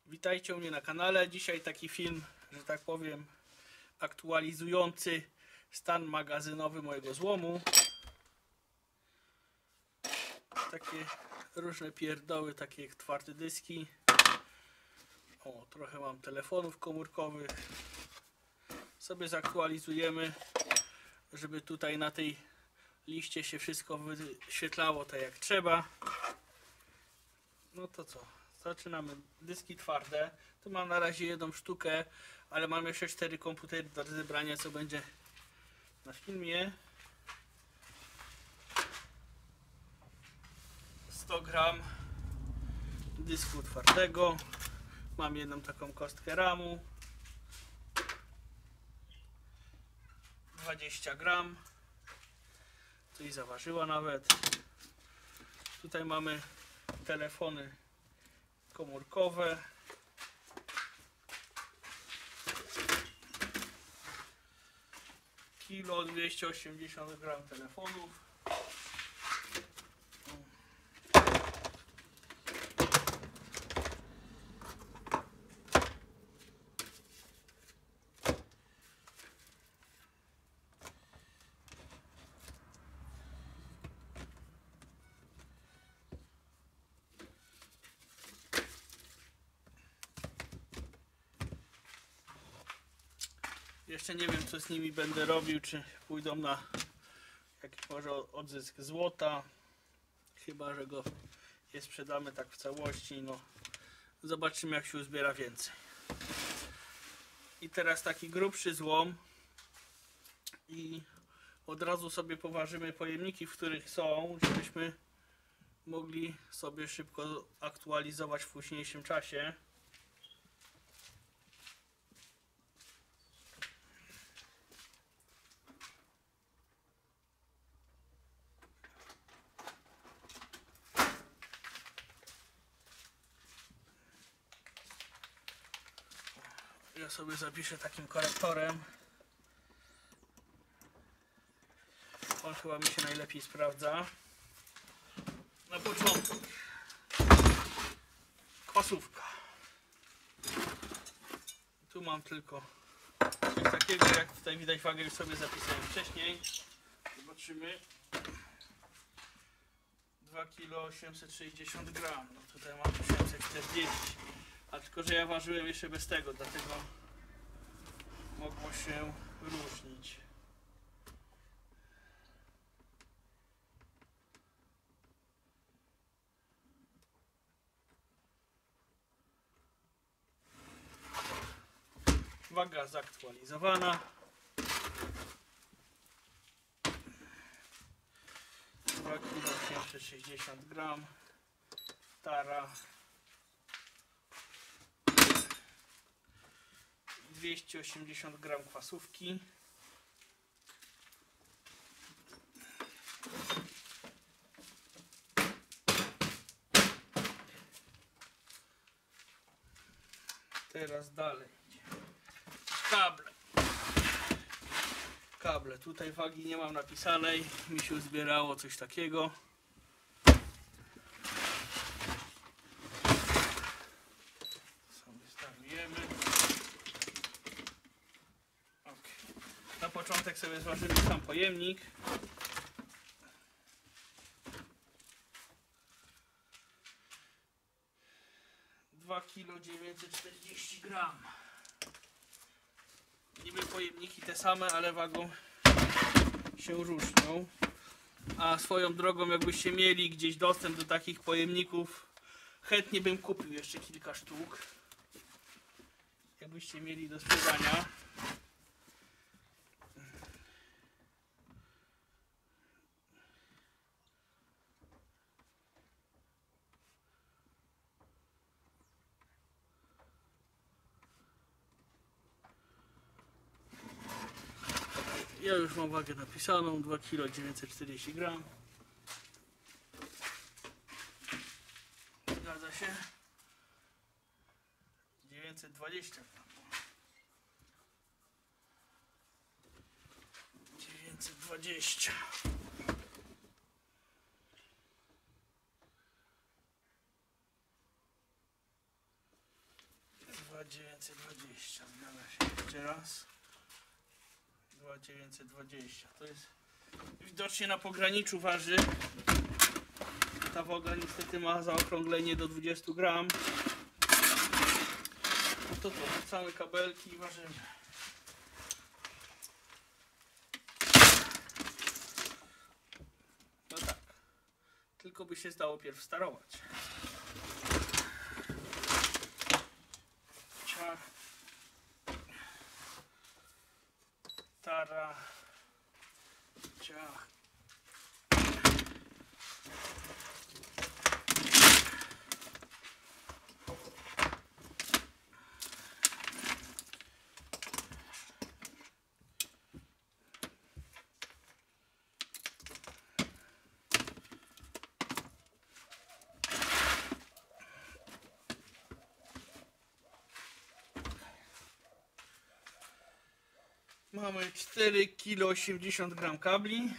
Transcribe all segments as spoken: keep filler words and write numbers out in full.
Witajcie u mnie na kanale. Dzisiaj taki film, że tak powiem, aktualizujący stan magazynowy mojego złomu. Takie różne pierdoły, takie jak twarde dyski. O, trochę mam telefonów komórkowych. Sobie zaktualizujemy, żeby tutaj na tej liście się wszystko wyświetlało tak jak trzeba. No to co? Zaczynamy. Dyski twarde. Tu mam na razie jedną sztukę, ale mam jeszcze cztery komputery do rozebrania, co będzie na filmie. sto gram dysku twardego. Mam jedną taką kostkę ramu. dwadzieścia gram. Coś zaważyła nawet. Tutaj mamy telefony komórkowe. Kilo dwieście osiemdziesiąt gram telefonów. Jeszcze nie wiem, co z nimi będę robił, czy pójdą na jakiś może odzysk złota, chyba że go je sprzedamy tak w całości. No zobaczymy, jak się uzbiera więcej. I teraz taki grubszy złom i od razu sobie poważymy pojemniki, w których są, żebyśmy mogli sobie szybko aktualizować w późniejszym czasie. Ja sobie zapiszę takim korektorem. On chyba mi się najlepiej sprawdza. Na początek kwasówka. Tu mam tylko coś takiego, jak tutaj widać, wagę już sobie zapisałem wcześniej. Zobaczymy. dwa kilo osiemset sześćdziesiąt gram. No tutaj mam osiemset czterdzieści. A tylko, że ja ważyłem jeszcze bez tego, dlatego mogło się różnić. Waga zaktualizowana. dwa kilo osiemset sześćdziesiąt gram. Tara. dwieście osiemdziesiąt gram kwasówki. Teraz dalej. Kable. Kable. Tutaj wagi nie mam napisanej. Mi się uzbierało coś takiego. Na początek sobie zważymy sam pojemnik. dwa kilo dziewięćset czterdzieści gram. Niby pojemniki te same, ale wagą się różnią. A swoją drogą, jakbyście mieli gdzieś dostęp do takich pojemników, chętnie bym kupił jeszcze kilka sztuk. Jakbyście mieli do sprzedania. Ja już mam wagę napisaną, dwa kilo dziewięćset czterdzieści gram. Zgadza się? dziewięćset dwadzieścia gram. dziewięćset dwadzieścia. dwa tysiące dziewięćset dwadzieścia, zgadza się. Jeszcze raz. dwa tysiące dziewięćset dwadzieścia. To jest widocznie na pograniczu waży. Ta waga niestety ma zaokrąglenie do dwudziestu gram. No to to, wrzucamy kabelki i ważymy. No tak. Tylko by się zdało pierw starować. Ciach. Tara. Ciach. Mamy cztery kilo osiemdziesiąt gram kabli.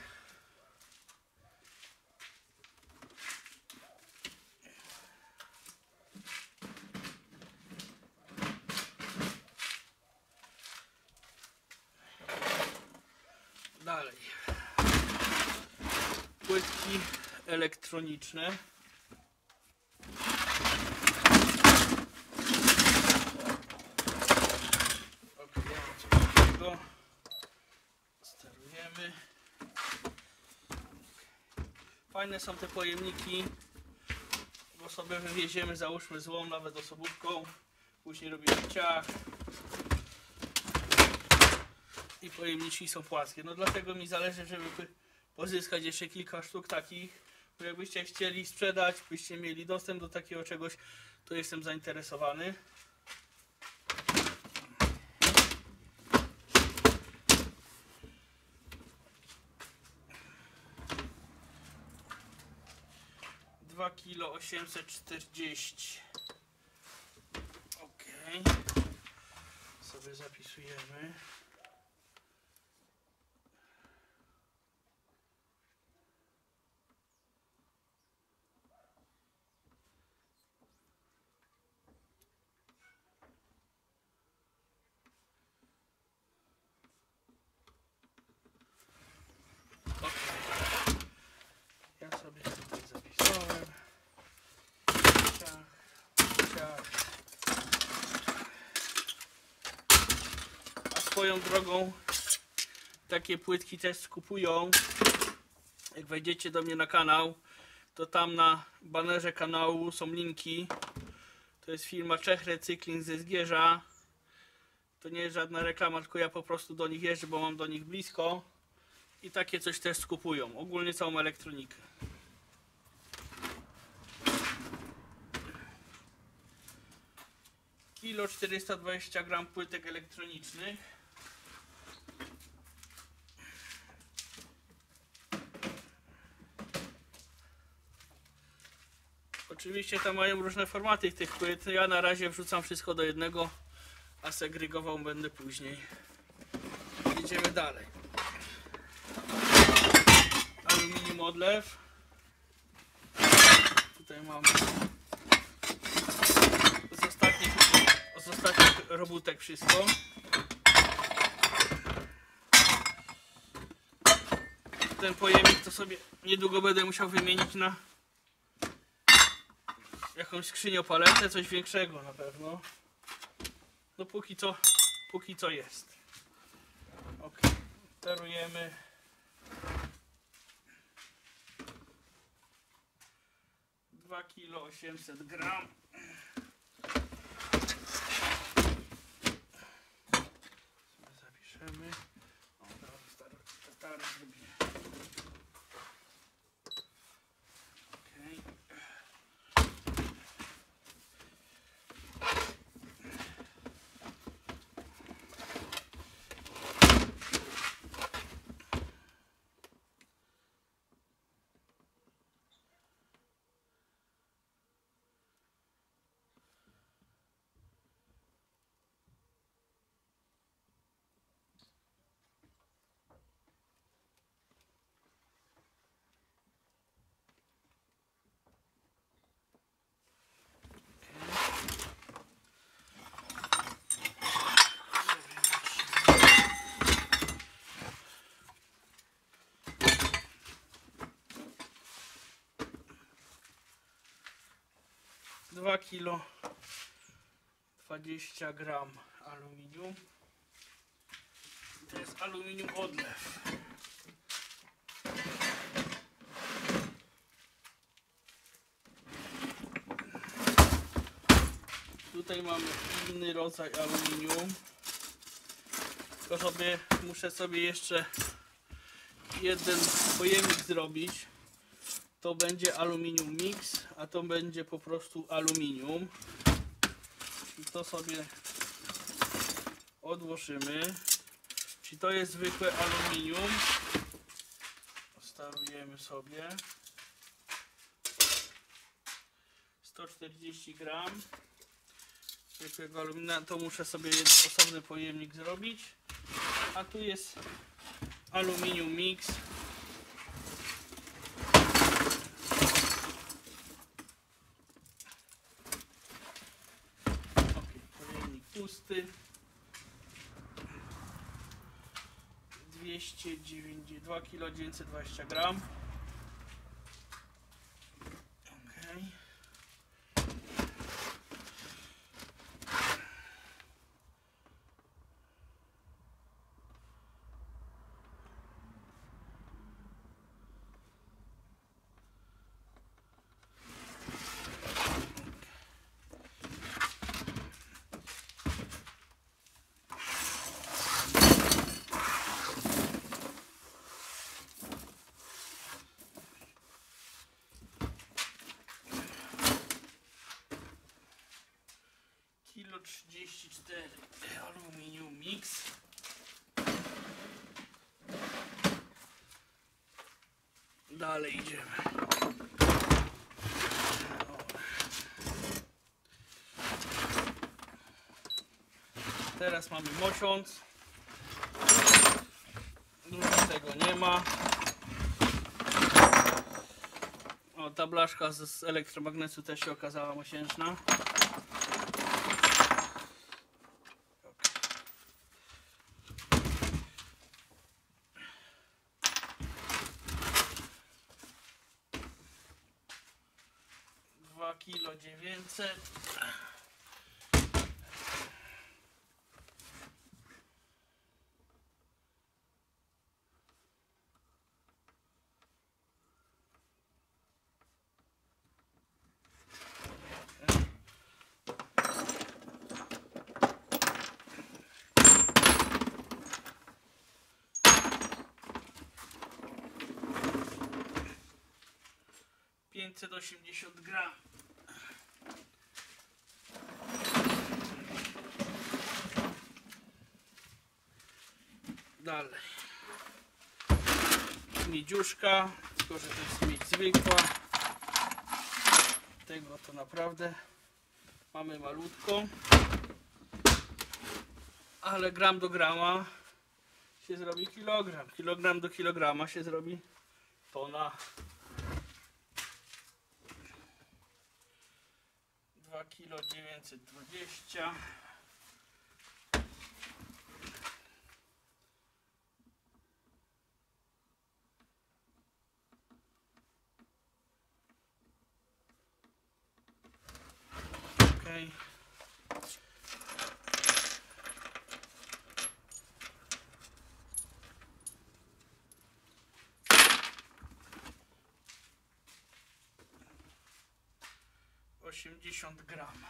Dalej. Płytki elektroniczne. Sterujemy. Fajne są te pojemniki, bo sobie wywieziemy, załóżmy złom, nawet osobówką, później robimy ciach i pojemniki są płaskie. No dlatego mi zależy, żeby pozyskać jeszcze kilka sztuk takich, bo jakbyście chcieli sprzedać, byście mieli dostęp do takiego czegoś, to jestem zainteresowany. dwa kilo osiemset czterdzieści. Ok. Sobie zapisujemy. Ok. Ja sobie tutaj zapisałem. Ciach, ciach. A swoją drogą takie płytki też kupują. Jak wejdziecie do mnie na kanał, to tam na banerze kanału są linki. To jest firma Czech Recykling ze Zgierza. To nie jest żadna reklama, tylko ja po prostu do nich jeżdżę, bo mam do nich blisko. I takie coś też skupują. Ogólnie całą elektronikę. Kilo czterysta dwadzieścia gram płytek elektronicznych. Oczywiście tam mają różne formaty tych płyt. Ja na razie wrzucam wszystko do jednego, a segregował będę później. Idziemy dalej. Aluminium odlew. Tutaj mam z ostatnich, z ostatnich robótek wszystko. Ten pojemnik to sobie niedługo będę musiał wymienić na jakąś skrzynię-paletę, coś większego na pewno. No póki co, póki co jest. Ok, sterujemy. dwa kilo osiemset gram. Zapiszemy. O, teraz tatary zrobimy. dwa kilo dwadzieścia gram aluminium. To jest aluminium odlew. Tutaj mamy inny rodzaj aluminium. Tylko sobie muszę sobie jeszcze jeden pojemnik zrobić. To będzie aluminium mix, a to będzie po prostu aluminium. I to sobie odłożymy. Czyli to jest zwykłe aluminium. Starujemy sobie. sto czterdzieści gram zwykłego alumina. To muszę sobie osobny pojemnik zrobić. A tu jest aluminium mix. Okay, pojemnik pusty. dwieście dziewięćdziesiąt dwa kilo dziewięćset dwadzieścia gram. Okay. Kilo trzydzieści cztery aluminium mix. Dalej idziemy. Teraz mamy mosiąc. Dużo tego nie ma. O, ta blaszka z, z elektromagnesu też się okazała mosiężna. dwa kilo dziewięćset. pięćset osiemdziesiąt gram. Dalej. Miedziuszka, tylko że to jest miedź zwykła. Tego to naprawdę mamy malutko. Ale gram do grama się zrobi kilogram. Kilogram do kilograma się zrobi tona. dwa kilo dziewięćset dwadzieścia. Okay. osiemdziesiąt gram.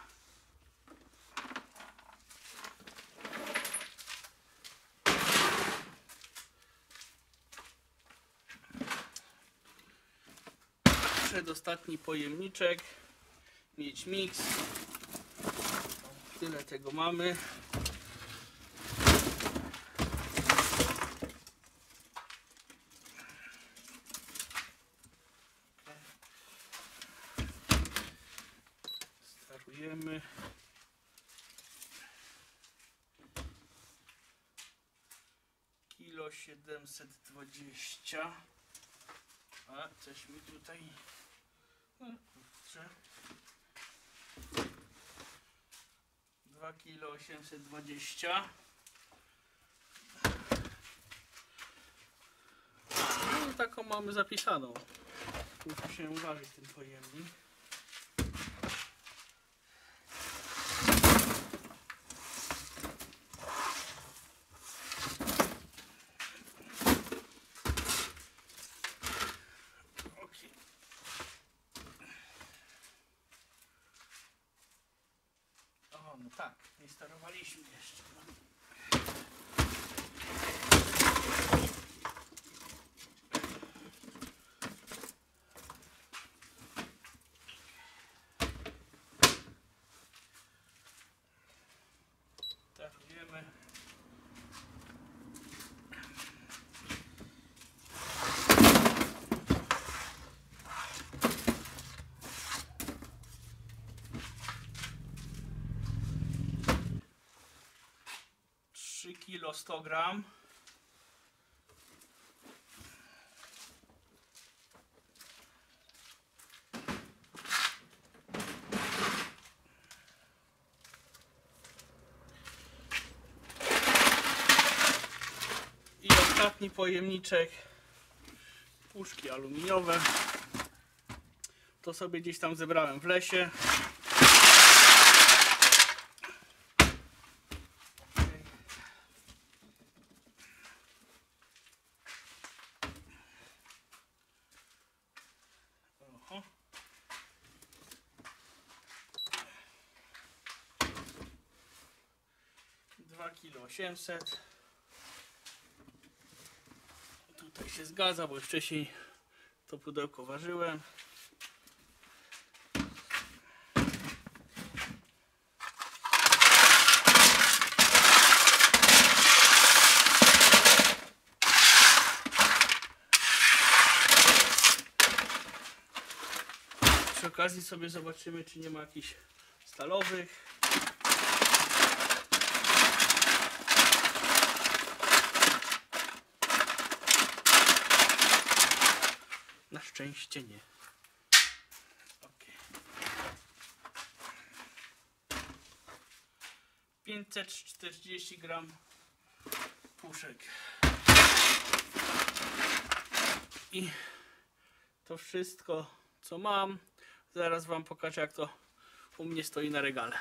Przedostatni pojemniczek. Mieć mix. Tyle tego mamy. Starujemy. Kilo siedemset dwadzieścia. A coś mi tutaj. No, kurczę. dwa kilo osiemset dwadzieścia. No, taką mamy zapisaną. Muszę się uważać ten pojemnik. Tak, nie sterowaliśmy jeszcze. Tarujemy. trzy kilo sto gram. I ostatni pojemniczek, puszki aluminiowe. To sobie gdzieś tam zebrałem w lesie. Oho. dwa kilo osiemset. Tutaj się zgadza, bo już wcześniej to pudełko ważyłem. Przy okazji sobie zobaczymy, czy nie ma jakichś stalowych. Na szczęście nie. Okay. pięćset czterdzieści gram puszek. I to wszystko, co mam. Zaraz wam pokażę, jak to u mnie stoi na regale.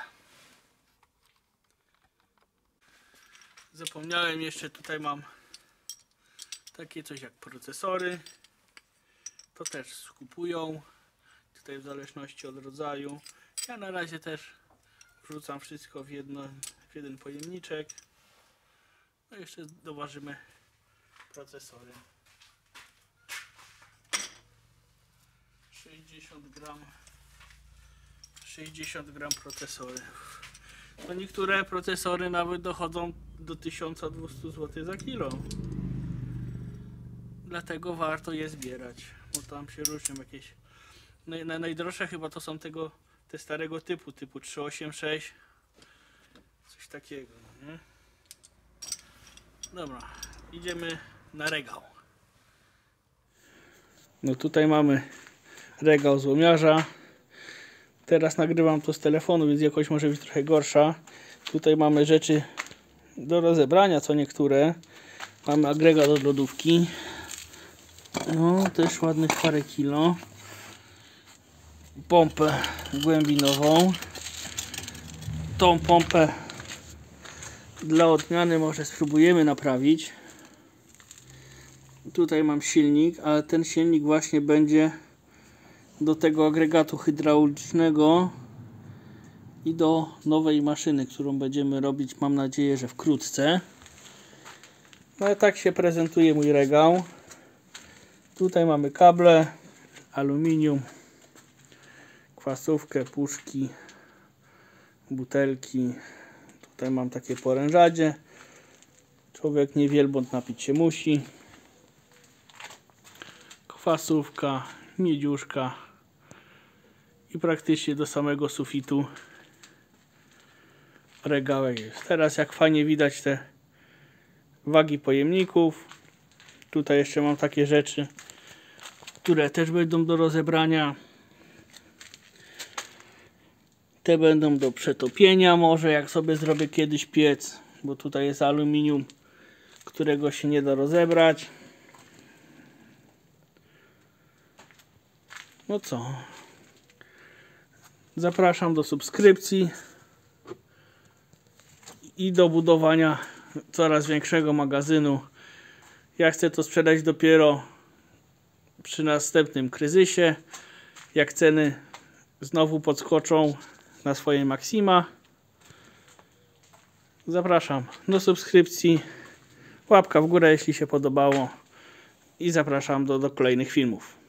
Zapomniałem jeszcze, tutaj mam takie coś jak procesory. To też skupują. Tutaj w zależności od rodzaju. Ja na razie też wrzucam wszystko w, jedno, w jeden pojemniczek. No i jeszcze doważymy procesory. sześćdziesiąt gram. sześćdziesiąt gram procesory. To niektóre procesory nawet dochodzą do tysiąc dwieście złotych za kilo. Dlatego warto je zbierać, bo tam się różnią jakieś. Naj, naj, najdroższe chyba to są tego, te starego typu, typu trzysta osiemdziesiąt sześć. Coś takiego, nie? Dobra, idziemy na regał. No tutaj mamy regał złomiarza. Teraz nagrywam to z telefonu, więc jakoś może być trochę gorsza. Tutaj mamy rzeczy do rozebrania, co niektóre. Mamy agregat od lodówki. No, też ładnych parę kilo. Pompę głębinową. Tą pompę dla odmiany może spróbujemy naprawić. Tutaj mam silnik, ale ten silnik właśnie będzie do tego agregatu hydraulicznego i do nowej maszyny, którą będziemy robić, mam nadzieję, że wkrótce. No i tak się prezentuje mój regał. Tutaj mamy kable, aluminium, kwasówkę, puszki, butelki. Tutaj mam takie porężadzie. Człowiek nie wielbłąd napić się musi. Kwasówka, miedziuszka i praktycznie do samego sufitu regałek jest. Teraz jak fajnie widać te wagi pojemników. Tutaj jeszcze mam takie rzeczy, które też będą do rozebrania. Te będą do przetopienia może, jak sobie zrobię kiedyś piec, bo tutaj jest aluminium, którego się nie da rozebrać. No co? Zapraszam do subskrypcji i do budowania coraz większego magazynu. Ja chcę to sprzedać dopiero przy następnym kryzysie, jak ceny znowu podskoczą na swoje maksima. zapraszam do subskrypcji, łapka w górę jeśli się podobało i zapraszam do, do kolejnych filmów.